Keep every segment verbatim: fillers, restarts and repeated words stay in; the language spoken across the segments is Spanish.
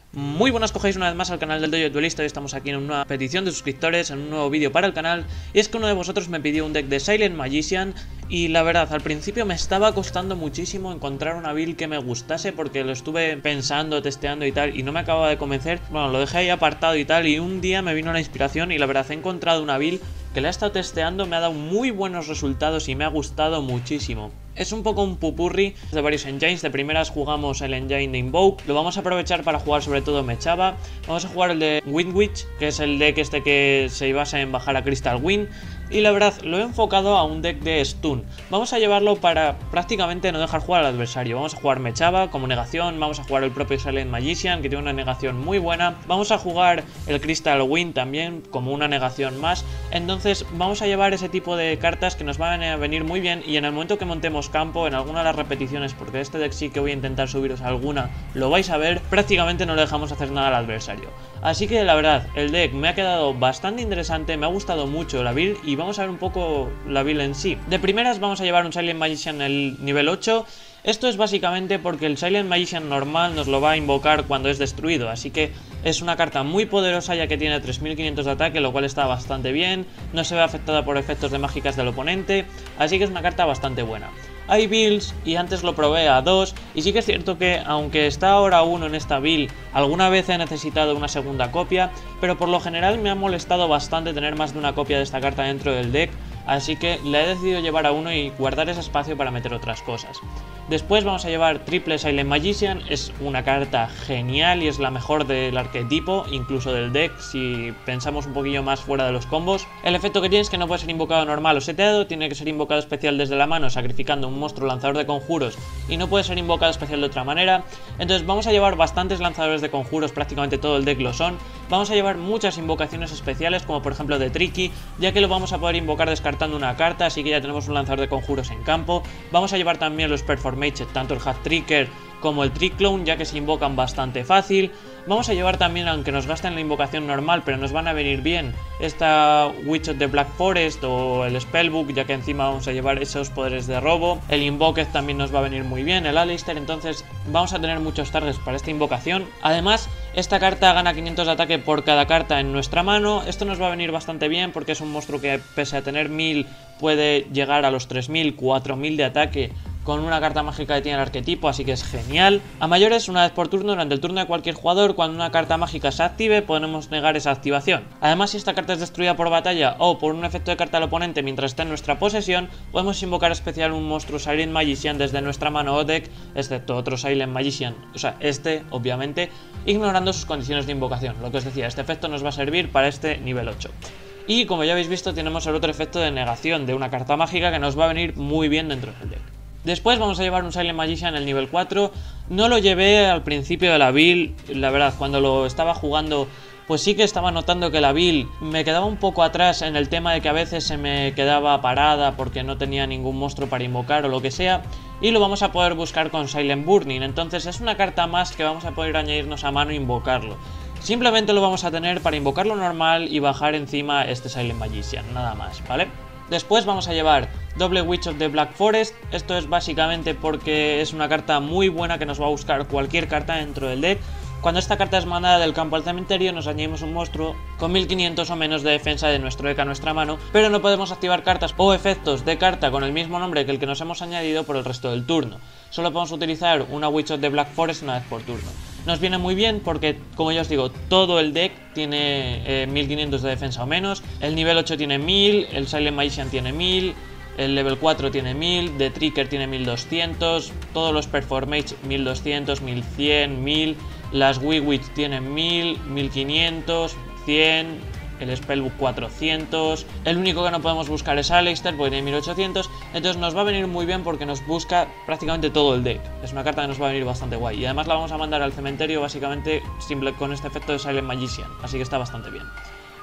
Muy buenas, cogéis una vez más al canal del Dojo Duelista y estamos aquí en una petición de suscriptores, en un nuevo vídeo para el canal. Y es que uno de vosotros me pidió un deck de Silent Magician y la verdad, al principio me estaba costando muchísimo encontrar una build que me gustase porque lo estuve pensando, testeando y tal y no me acababa de convencer. Bueno, lo dejé ahí apartado y tal y un día me vino la inspiración y la verdad he encontrado una build que la he estado testeando, me ha dado muy buenos resultados y me ha gustado muchísimo. Es un poco un pupurri de varios engines. De primeras jugamos el engine de Invoke. Lo vamos a aprovechar para jugar sobre todo Mechaba. Vamos a jugar el de Wind Witch, que es el deck este que se basa en bajar a Crystal Wind. Y la verdad, lo he enfocado a un deck de stun. Vamos a llevarlo para prácticamente no dejar jugar al adversario. Vamos a jugar Mechaba como negación. Vamos a jugar el propio Silent Magician, que tiene una negación muy buena. Vamos a jugar el Crystal Wind también como una negación más. Entonces vamos a llevar ese tipo de cartas que nos van a venir muy bien. Y en el momento que montemos campo, en alguna de las repeticiones, porque este deck sí que voy a intentar subiros alguna, lo vais a ver, prácticamente no le dejamos hacer nada al adversario. Así que la verdad, el deck me ha quedado bastante interesante, me ha gustado mucho la build y vamos a ver un poco la build en sí. De primeras vamos a llevar un Silent Magician el nivel ocho. Esto es básicamente porque el Silent Magician normal nos lo va a invocar cuando es destruido, así que es una carta muy poderosa ya que tiene tres mil quinientos de ataque, lo cual está bastante bien, no se ve afectada por efectos de mágicas del oponente, así que es una carta bastante buena. Hay builds y antes lo probé a dos y sí que es cierto que aunque está ahora uno en esta build, alguna vez he necesitado una segunda copia, pero por lo general me ha molestado bastante tener más de una copia de esta carta dentro del deck, así que la he decidido llevar a uno y guardar ese espacio para meter otras cosas. Después vamos a llevar triple Silent Magician, es una carta genial y es la mejor del arquetipo, incluso del deck si pensamos un poquillo más fuera de los combos. El efecto que tiene es que no puede ser invocado normal o seteado, tiene que ser invocado especial desde la mano sacrificando un monstruo lanzador de conjuros y no puede ser invocado especial de otra manera. Entonces vamos a llevar bastantes lanzadores de conjuros, prácticamente todo el deck lo son. Vamos a llevar muchas invocaciones especiales como por ejemplo de Tricky, ya que lo vamos a poder invocar descartando una carta, así que ya tenemos un lanzador de conjuros en campo. Vamos a llevar también los Performance, tanto el Hat Tricker como el Trick Clone, ya que se invocan bastante fácil. Vamos a llevar también, aunque nos gasten la invocación normal, pero nos van a venir bien, esta Witch of the Black Forest o el Spellbook, ya que encima vamos a llevar esos poderes de robo. El Invoked también nos va a venir muy bien, el Aleister, entonces vamos a tener muchos targets para esta invocación. Además, esta carta gana quinientos de ataque por cada carta en nuestra mano. Esto nos va a venir bastante bien porque es un monstruo que pese a tener mil puede llegar a los tres mil, cuatro mil de ataque con una carta mágica que tiene el arquetipo, así que es genial. A mayores, una vez por turno, durante el turno de cualquier jugador, cuando una carta mágica se active, podemos negar esa activación. Además, si esta carta es destruida por batalla o por un efecto de carta del oponente mientras está en nuestra posesión, podemos invocar especial un monstruo Silent Magician desde nuestra mano o deck, excepto otro Silent Magician, o sea, este, obviamente, ignorando sus condiciones de invocación. Lo que os decía, este efecto nos va a servir para este nivel ocho. Y como ya habéis visto, tenemos el otro efecto de negación de una carta mágica que nos va a venir muy bien dentro del deck. Después vamos a llevar un Silent Magician en el nivel cuatro. No lo llevé al principio de la build, la verdad, cuando lo estaba jugando pues sí que estaba notando que la build me quedaba un poco atrás en el tema de que a veces se me quedaba parada porque no tenía ningún monstruo para invocar o lo que sea. Y lo vamos a poder buscar con Silent Burning, entonces es una carta más que vamos a poder añadirnos a mano e invocarlo. Simplemente lo vamos a tener para invocarlo normal y bajar encima este Silent Magician, nada más, ¿vale? Después vamos a llevar doble Witch of the Black Forest. Esto es básicamente porque es una carta muy buena que nos va a buscar cualquier carta dentro del deck. Cuando esta carta es mandada del campo al cementerio, nos añadimos un monstruo con mil quinientos o menos de defensa de nuestro deck a nuestra mano, pero no podemos activar cartas o efectos de carta con el mismo nombre que el que nos hemos añadido por el resto del turno. Solo podemos utilizar una Witch of the Black Forest una vez por turno. Nos viene muy bien porque, como ya os digo, todo el deck tiene eh, mil quinientos de defensa o menos, el nivel ocho tiene mil, el Silent Magician tiene mil, el level cuatro tiene mil, The Tricker tiene mil doscientos, todos los Performance mil doscientos, mil cien, mil, las Wind Witch tienen mil, mil quinientos, cien, el Spellbook cuatrocientos, el único que no podemos buscar es Aleister porque tiene mil ochocientos, entonces nos va a venir muy bien porque nos busca prácticamente todo el deck, es una carta que nos va a venir bastante guay y además la vamos a mandar al cementerio básicamente simple con este efecto de Silent Magician, así que está bastante bien.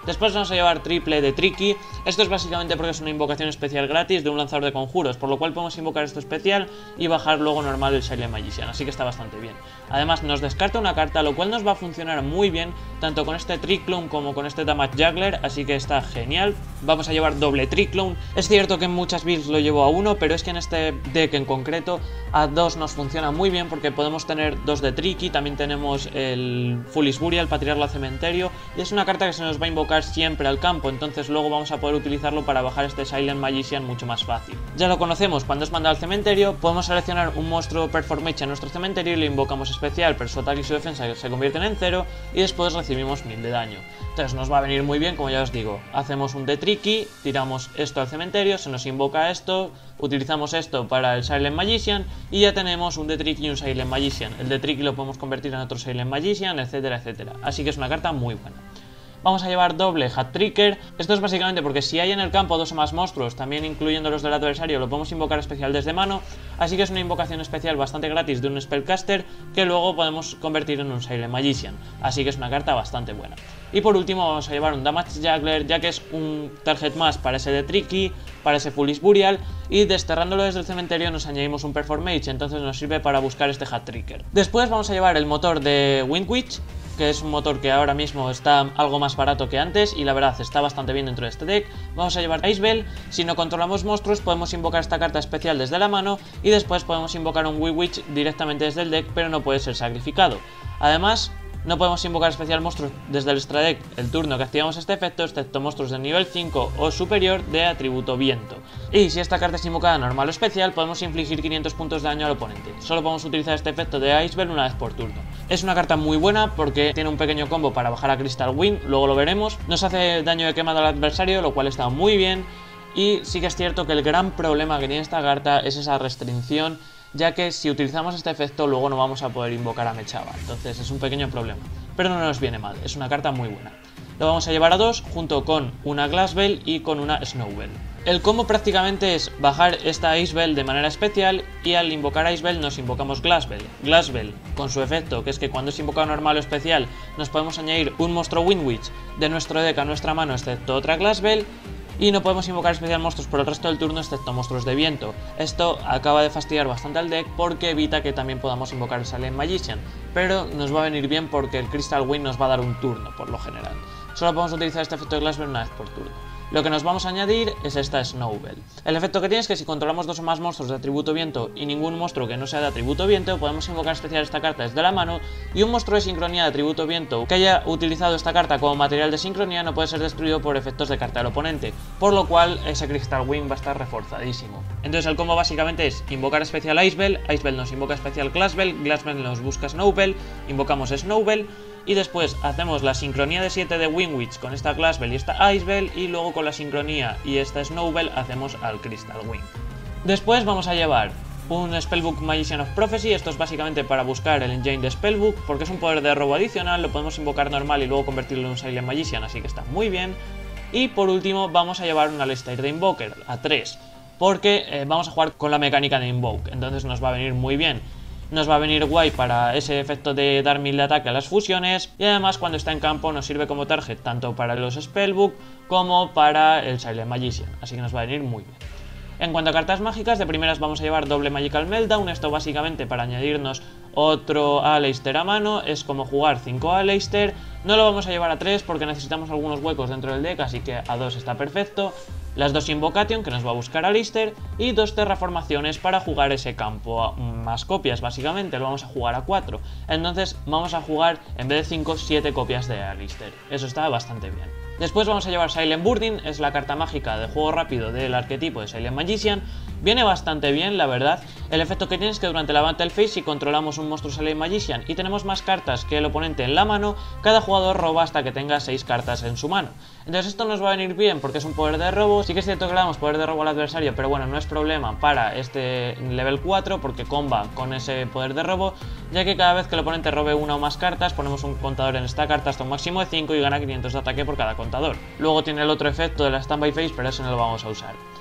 Después vamos a llevar triple de Tricky. Esto es básicamente porque es una invocación especial gratis de un lanzador de conjuros, por lo cual podemos invocar esto especial y bajar luego normal el Silent Magician, así que está bastante bien. Además nos descarta una carta, lo cual nos va a funcionar muy bien tanto con este Trickloon como con este Damage Juggler, así que está genial. Vamos a llevar doble Trickloon. Es cierto que en muchas builds lo llevo a uno, pero es que en este deck en concreto a dos nos funciona muy bien porque podemos tener dos de Tricky, también tenemos el Foolish Burial para tirarlo al cementerio y es una carta que se nos va a invocar siempre al campo, entonces luego vamos a poder utilizarlo para bajar este Silent Magician mucho más fácil. Ya lo conocemos, cuando es mandado al cementerio podemos seleccionar un monstruo Performance en nuestro cementerio y le invocamos especial, pero su ataque y su defensa se convierten en cero y después recibimos mil de daño. Entonces nos va a venir muy bien, como ya os digo, hacemos un de Tricky, tiramos esto al cementerio, se nos invoca esto, utilizamos esto para el Silent Magician y ya tenemos un de Tricky y un Silent Magician. El de Tricky lo podemos convertir en otro Silent Magician, etcétera, etcétera. Así que es una carta muy buena. Vamos a llevar doble Hat Tricker. Esto es básicamente porque si hay en el campo dos o más monstruos, también incluyendo los del adversario, lo podemos invocar especial desde mano. Así que es una invocación especial bastante gratis de un Spellcaster que luego podemos convertir en un Silent Magician. Así que es una carta bastante buena. Y por último vamos a llevar un Damage Juggler, ya que es un target más para ese de Tricky, para ese Foolish Burial, y desterrándolo desde el cementerio nos añadimos un Performance, entonces nos sirve para buscar este Hat Tricker. Después vamos a llevar el motor de Wind Witch, que es un motor que ahora mismo está algo más barato que antes y la verdad está bastante bien dentro de este deck. Vamos a llevar Ice Bell. Si no controlamos monstruos podemos invocar esta carta especial desde la mano y después podemos invocar un Wind Witch directamente desde el deck, pero no puede ser sacrificado. Además, no podemos invocar especial monstruos desde el extra deck el turno que activamos este efecto, excepto monstruos de nivel cinco o superior de atributo viento. Y si esta carta es invocada normal o especial, podemos infligir quinientos puntos de daño al oponente. Solo podemos utilizar este efecto de Ice Bell una vez por turno. Es una carta muy buena porque tiene un pequeño combo para bajar a Crystal Wind, luego lo veremos. Nos hace daño de quemado al adversario, lo cual está muy bien. Y sí que es cierto que el gran problema que tiene esta carta es esa restricción, ya que si utilizamos este efecto luego no vamos a poder invocar a Mechaba, entonces es un pequeño problema, pero no nos viene mal, es una carta muy buena. Lo vamos a llevar a dos junto con una Glass Bell y con una Snow Bell. El combo prácticamente es bajar esta Ice Bell de manera especial y al invocar Ice Bell nos invocamos Glass Bell. Glass Bell con su efecto, que es que cuando es invocado normal o especial nos podemos añadir un monstruo Wind Witch de nuestro deck a nuestra mano excepto otra Glass Bell. Y no podemos invocar especial monstruos por el resto del turno excepto monstruos de viento. Esto acaba de fastidiar bastante al deck porque evita que también podamos invocar el Silent Magician, pero nos va a venir bien porque el Crystal Wind nos va a dar un turno por lo general. Solo podemos utilizar este efecto de Glass Bell una vez por turno. Lo que nos vamos a añadir es esta Snow Bell. El efecto que tiene es que si controlamos dos o más monstruos de atributo viento y ningún monstruo que no sea de atributo viento, podemos invocar especial esta carta desde la mano y un monstruo de sincronía de atributo viento que haya utilizado esta carta como material de sincronía no puede ser destruido por efectos de carta del oponente, por lo cual ese Crystal Wind va a estar reforzadísimo. Entonces el combo básicamente es invocar especial Ice Bell, Ice Bell nos invoca especial Glass Bell, Glass Bell nos busca Snow Bell, invocamos Snow Bell y después hacemos la sincronía de siete de Wind Witch con esta Glass Bell y esta Ice Bell y luego con la sincronía y esta Snow Bell hacemos al Crystal Wind. Después vamos a llevar un Spellbook Magician of Prophecy. Esto es básicamente para buscar el engine de Spellbook porque es un poder de robo adicional, lo podemos invocar normal y luego convertirlo en un Silent Magician, así que está muy bien. Y por último vamos a llevar un Aleister de Invoker a tres porque eh, vamos a jugar con la mecánica de Invoke, entonces nos va a venir muy bien. Nos va a venir guay para ese efecto de dar mil de ataque a las fusiones y además cuando está en campo nos sirve como target tanto para los Spellbook como para el Silent Magician, así que nos va a venir muy bien. En cuanto a cartas mágicas, de primeras vamos a llevar doble Magical Meltdown. Esto básicamente para añadirnos otro Aleister a mano, es como jugar cinco Aleister. No lo vamos a llevar a tres porque necesitamos algunos huecos dentro del deck, así que a dos está perfecto. Las dos Invocation, que nos va a buscar Aleister, y dos Terraformaciones para jugar ese campo, más copias básicamente, lo vamos a jugar a cuatro. Entonces vamos a jugar en vez de cinco, siete copias de Aleister, eso está bastante bien. Después vamos a llevar Silent Burden, es la carta mágica de juego rápido del arquetipo de Silent Magician. Viene bastante bien, la verdad. El efecto que tiene es que durante la Battle Phase, si controlamos un monstruo Silent Magician y tenemos más cartas que el oponente en la mano, cada jugador roba hasta que tenga seis cartas en su mano. Entonces esto nos va a venir bien porque es un poder de robo. Sí que es cierto que le damos poder de robo al adversario, pero bueno, no es problema para este level cuatro porque comba con ese poder de robo, ya que cada vez que el oponente robe una o más cartas, ponemos un contador en esta carta hasta un máximo de cinco y gana quinientos de ataque por cada contador. Luego tiene el otro efecto de la Standby Phase, pero eso no lo vamos a usar.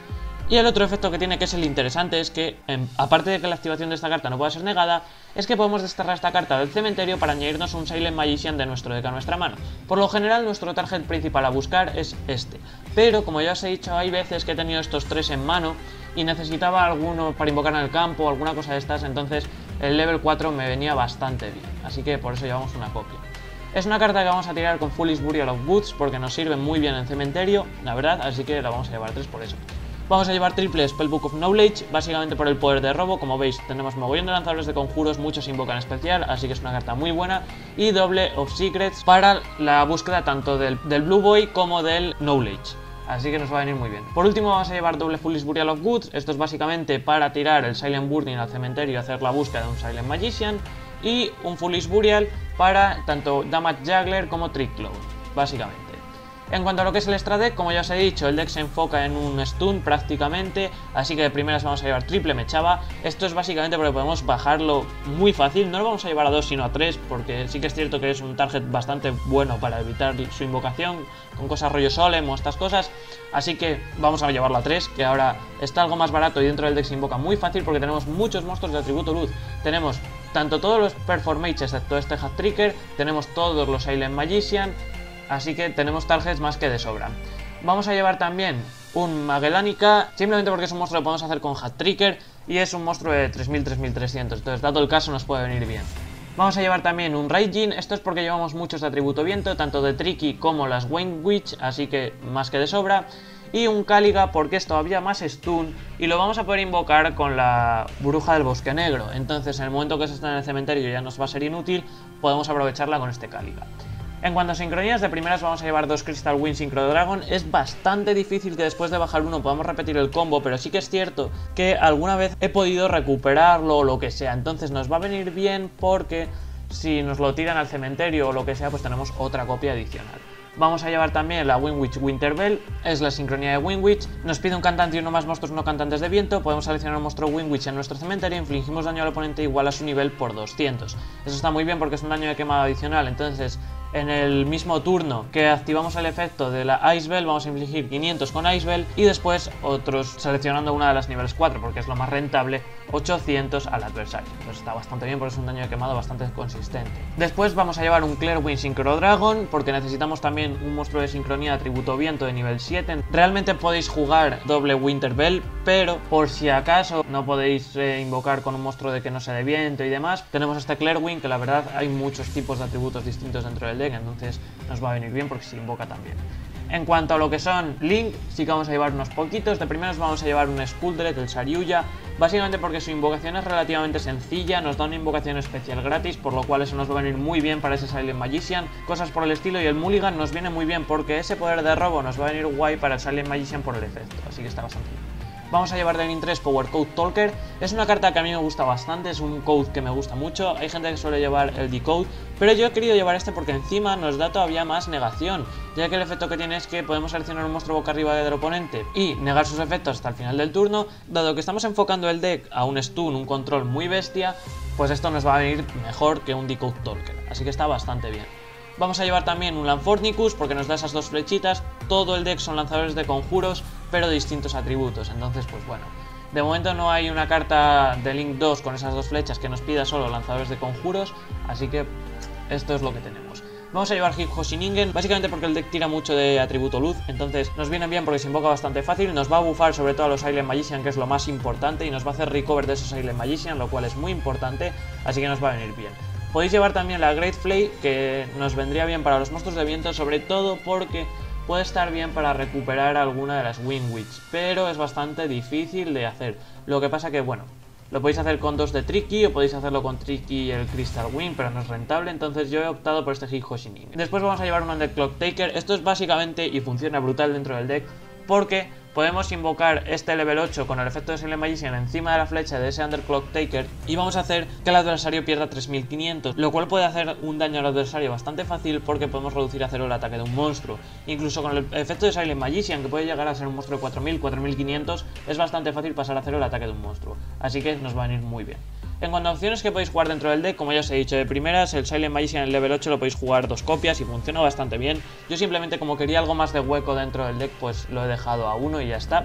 Y el otro efecto que tiene, que es el interesante, es que, en, aparte de que la activación de esta carta no pueda ser negada, es que podemos desterrar esta carta del cementerio para añadirnos un Silent Magician de nuestro deck a nuestra mano. Por lo general, nuestro target principal a buscar es este, pero como ya os he dicho, hay veces que he tenido estos tres en mano y necesitaba alguno para invocar en el campo o alguna cosa de estas, entonces el level cuatro me venía bastante bien, así que por eso llevamos una copia. Es una carta que vamos a tirar con Foolish Burial of Woods porque nos sirve muy bien en cementerio, la verdad, así que la vamos a llevar tres por eso. Vamos a llevar triple Spellbook of Knowledge, básicamente por el poder de robo. Como veis, tenemos mogollón de lanzadores de conjuros, muchos invocan especial, así que es una carta muy buena. Y doble of Secrets para la búsqueda tanto del, del Blue Boy como del Knowledge, así que nos va a venir muy bien. Por último vamos a llevar doble Foolish Burial of Woods. Esto es básicamente para tirar el Silent Burning al cementerio y hacer la búsqueda de un Silent Magician. Y un Foolish Burial para tanto Damage Juggler como Trick Clown, básicamente. En cuanto a lo que es el extra deck, como ya os he dicho, el deck se enfoca en un stun prácticamente, así que de primeras vamos a llevar triple Mechaba. Esto es básicamente porque podemos bajarlo muy fácil, no lo vamos a llevar a dos sino a tres, porque sí que es cierto que es un target bastante bueno para evitar su invocación, con cosas rollo Solem o estas cosas, así que vamos a llevarlo a tres, que ahora está algo más barato y dentro del deck se invoca muy fácil porque tenemos muchos monstruos de atributo luz. Tenemos tanto todos los Performages excepto este Hat Tricker, tenemos todos los Silent Magician, así que tenemos targets más que de sobra. Vamos a llevar también un Magellanica, simplemente porque es un monstruo que podemos hacer con Hat Tricker y es un monstruo de tres mil, tres mil trescientos, entonces dado el caso nos puede venir bien. Vamos a llevar también un Raijin, esto es porque llevamos muchos de atributo viento, tanto de Tricky como las Wayne Witch, así que más que de sobra. Y un Caliga porque es todavía más stun y lo vamos a poder invocar con la Bruja del Bosque Negro, entonces en el momento que se está en el cementerio ya nos va a ser inútil, podemos aprovecharla con este Caliga. En cuanto a sincronías, de primeras vamos a llevar dos Crystal Wind Synchro Dragon. Es bastante difícil que después de bajar uno podamos repetir el combo, pero sí que es cierto que alguna vez he podido recuperarlo o lo que sea, entonces nos va a venir bien porque si nos lo tiran al cementerio o lo que sea, pues tenemos otra copia adicional. Vamos a llevar también la Winwitch Winterbell, es la sincronía de Winwitch. Nos pide un cantante y uno más monstruos no cantantes de viento. Podemos seleccionar un monstruo Winwitch en nuestro cementerio e infligimos daño al oponente igual a su nivel por doscientos. Eso está muy bien porque es un daño de quemado adicional, entonces en el mismo turno que activamos el efecto de la Ice Bell vamos a infligir quinientos con Ice Bell y después otros seleccionando una de las niveles cuatro porque es lo más rentable, ochocientos al adversario. Entonces está bastante bien porque es un daño de quemado bastante consistente. Después vamos a llevar un Clairwind Synchro Dragon porque necesitamos también un monstruo de sincronía de atributo viento de nivel siete. Realmente podéis jugar doble Winterbell, pero por si acaso no podéis eh, invocar con un monstruo de que no sea de viento y demás, tenemos este Clairwind que la verdad hay muchos tipos de atributos distintos dentro del deck, entonces nos va a venir bien porque se invoca también. En cuanto a lo que son Link, sí que vamos a llevar unos poquitos. De primeros vamos a llevar un Skuldred, el Saryuya, básicamente porque su invocación es relativamente sencilla, nos da una invocación especial gratis, por lo cual eso nos va a venir muy bien para ese Silent Magician, cosas por el estilo, y el Mulligan nos viene muy bien porque ese poder de robo nos va a venir guay para el Silent Magician por el efecto, así que está bastante bien. Vamos a llevar de Link tres Power Code Talker. Es una carta que a mí me gusta bastante, es un code que me gusta mucho. Hay gente que suele llevar el Decode, pero yo he querido llevar este porque encima nos da todavía más negación, ya que el efecto que tiene es que podemos seleccionar un monstruo boca arriba del oponente y negar sus efectos hasta el final del turno. Dado que estamos enfocando el deck a un stun, un control muy bestia, pues esto nos va a venir mejor que un Decode Talker, así que está bastante bien. Vamos a llevar también un Lanfornicus porque nos da esas dos flechitas. Todo el deck son lanzadores de conjuros, pero de distintos atributos, entonces pues bueno. De momento no hay una carta de Link dos con esas dos flechas que nos pida solo lanzadores de conjuros, así que esto es lo que tenemos. Vamos a llevar Hip Hoshiningen, básicamente porque el deck tira mucho de atributo luz, entonces nos viene bien porque se invoca bastante fácil, nos va a buffar sobre todo a los Silent Magician, que es lo más importante, y nos va a hacer recover de esos Silent Magician, lo cual es muy importante, así que nos va a venir bien. Podéis llevar también la Great Flay, que nos vendría bien para los monstruos de viento, sobre todo porque puede estar bien para recuperar alguna de las Winwitch, pero es bastante difícil de hacer. Lo que pasa que, bueno, lo podéis hacer con dos de Tricky o podéis hacerlo con Tricky y el Crystal Wind, pero no es rentable, entonces yo he optado por este Hip Hoshiningen. Después vamos a llevar un Undead Clock Taker. Esto es básicamente, y funciona brutal dentro del deck, porque podemos invocar este level ocho con el efecto de Silent Magician encima de la flecha de ese Underclock Taker y vamos a hacer que el adversario pierda tres mil quinientos, lo cual puede hacer un daño al adversario bastante fácil porque podemos reducir a cero el ataque de un monstruo. Incluso con el efecto de Silent Magician, que puede llegar a ser un monstruo de cuatro mil, cuatro mil quinientos, es bastante fácil pasar a cero el ataque de un monstruo, así que nos va a venir muy bien. En cuanto a opciones que podéis jugar dentro del deck, como ya os he dicho de primeras, el Silent Magician en el level ocho lo podéis jugar dos copias y funciona bastante bien. Yo simplemente, como quería algo más de hueco dentro del deck, pues lo he dejado a uno y ya está.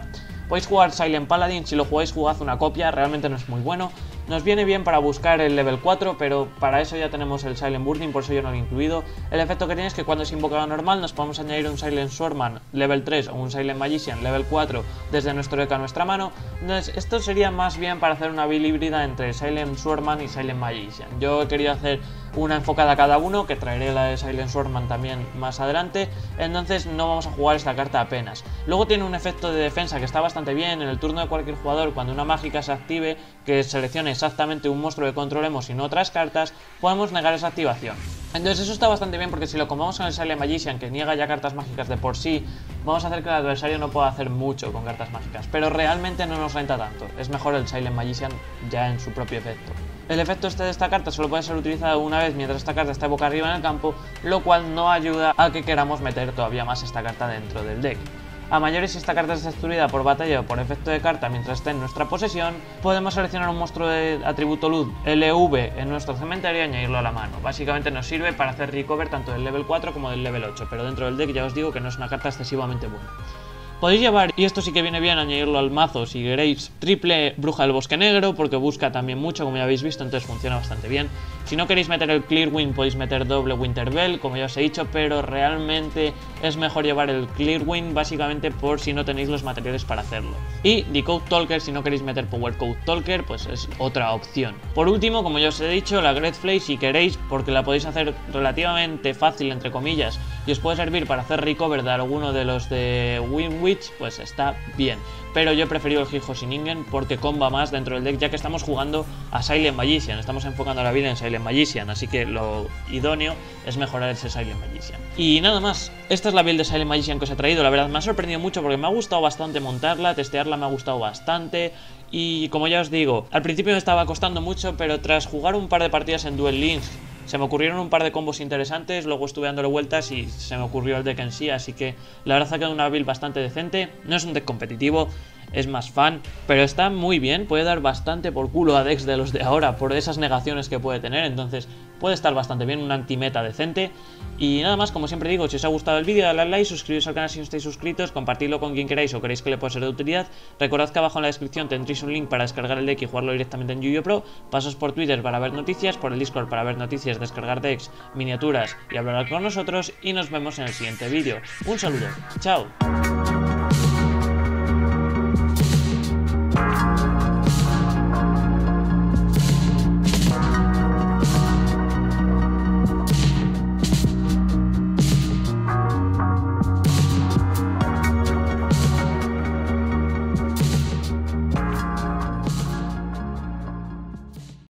Podéis jugar Silent Paladin, si lo jugáis jugad una copia, realmente no es muy bueno. Nos viene bien para buscar el level cuatro, pero para eso ya tenemos el Silent Burning, por eso yo no lo he incluido. El efecto que tiene es que cuando es invocado normal nos podemos añadir un Silent Swordman level tres o un Silent Magician level cuatro desde nuestro deck a nuestra mano. Entonces esto sería más bien para hacer una build híbrida entre Silent Swordman y Silent Magician. Yo he querido hacer una enfocada a cada uno, que traeré la de Silent Swordman también más adelante, entonces no vamos a jugar esta carta apenas. Luego tiene un efecto de defensa que está bastante bien. En el turno de cualquier jugador, cuando una mágica se active que seleccione exactamente un monstruo que controlemos y no otras cartas, podemos negar esa activación. Entonces eso está bastante bien, porque si lo combamos con el Silent Magician, que niega ya cartas mágicas de por sí, vamos a hacer que el adversario no pueda hacer mucho con cartas mágicas, pero realmente no nos renta tanto. Es mejor el Silent Magician ya en su propio efecto. El efecto este de esta carta solo puede ser utilizado una vez mientras esta carta está boca arriba en el campo, lo cual no ayuda a que queramos meter todavía más esta carta dentro del deck. A mayores, si esta carta es destruida por batalla o por efecto de carta mientras esté en nuestra posesión, podemos seleccionar un monstruo de atributo luz L V en nuestro cementerio y añadirlo a la mano. Básicamente nos sirve para hacer recover tanto del level cuatro como del level ocho, pero dentro del deck ya os digo que no es una carta excesivamente buena. Podéis llevar, y esto sí que viene bien, añadirlo al mazo si queréis, triple Bruja del Bosque Negro, porque busca también mucho, como ya habéis visto, entonces funciona bastante bien. Si no queréis meter el Clearwind, podéis meter doble Winterbell, como ya os he dicho, pero realmente es mejor llevar el Clearwind, básicamente por si no tenéis los materiales para hacerlo. Y Decode Talker, si no queréis meter Power Code Talker, pues es otra opción. Por último, como ya os he dicho, la Great Flay, si queréis, porque la podéis hacer relativamente fácil, entre comillas, y os puede servir para hacer recover de alguno de los de Winwitch, pues está bien. Pero yo he preferido el Hijoshingen porque comba más dentro del deck, ya que estamos jugando a Silent Magician, estamos enfocando la vida en Silent Magician, así que lo idóneo es mejorar ese Silent Magician. Y nada más, esta es la build de Silent Magician que os he traído. La verdad me ha sorprendido mucho porque me ha gustado bastante montarla, testearla me ha gustado bastante. Y como ya os digo, al principio me estaba costando mucho, pero tras jugar un par de partidas en Duel Links se me ocurrieron un par de combos interesantes, luego estuve dándole vueltas y se me ocurrió el deck en sí, así que la verdad ha quedado una build bastante decente. No es un deck competitivo, es más fan, pero está muy bien, puede dar bastante por culo a decks de los de ahora por esas negaciones que puede tener, entonces puede estar bastante bien, una antimeta decente. Y nada más, como siempre digo, si os ha gustado el vídeo, dadle al like, suscribiros al canal si no estáis suscritos, compartidlo con quien queráis o queréis que le pueda ser de utilidad. Recordad que abajo en la descripción tendréis un link para descargar el deck y jugarlo directamente en Yu-Gi-Oh! Pro, pasos por Twitter para ver noticias, por el Discord para ver noticias, descargar decks, miniaturas y hablar con nosotros, y nos vemos en el siguiente vídeo. Un saludo, chao.